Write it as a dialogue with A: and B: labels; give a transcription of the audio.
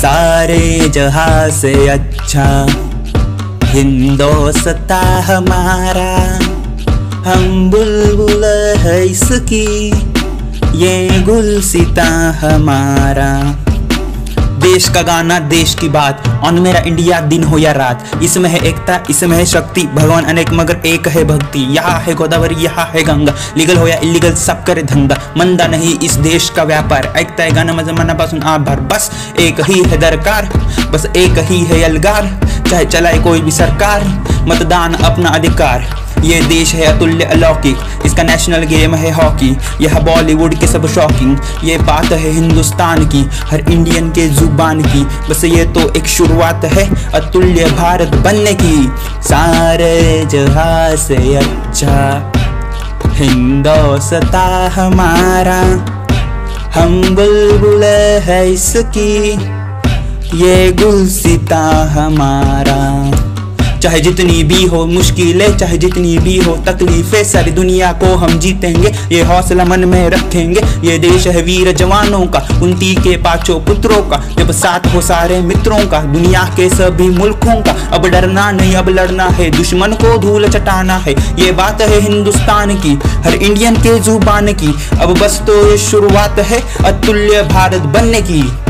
A: सारे जहां से अच्छा हिंदोस्ता हमारा, हम बुलबुल है इसकी, ये गुलसिता हमारा। देश का गाना देश की बात, ऑन मेरा इंडिया दिन हो या रात, इसमें है एकता इसमें है शक्ति, भगवान अनेक मगर एक है भक्ति। यहाँ है गोदावरी यहाँ है गंगा, लीगल हो या इलीगल सब करे धंधा, मंदा नहीं इस देश का व्यापार। ऐकता है गाना मनापासून आभार, बस एक ही है दरकार, बस एक ही है अलगार, चाहे चलाए कोई भी सरकार, मतदान अपना अधिकार। ये देश है अतुल्य अलौकिक, इसका नेशनल गेम है हॉकी, यह बॉलीवुड के सब शॉकिंग, ये बात है हिंदुस्तान की, हर इंडियन के जुबान की, बस ये तो एक शुरुआत है अतुल्य भारत बनने की। सारे जहां से अच्छा हिंदोस्ता हमारा, हम बुलबुल है इसकी, ये गुलसिता हमारा। चाहे जितनी भी हो मुश्किलें, चाहे जितनी भी हो तकलीफें, सारी दुनिया को हम जीतेंगे, ये हौसला मन में रखेंगे। ये देश है वीर जवानों का, उनती के पांचों पुत्रों का, जब साथ हो सारे मित्रों का, दुनिया के सभी मुल्कों का। अब डरना नहीं अब लड़ना है, दुश्मन को धूल चटाना है, ये बात है हिंदुस्तान की, हर इंडियन के जुबान की। अब बस तो ये शुरुआत है अतुल्य भारत बनने की।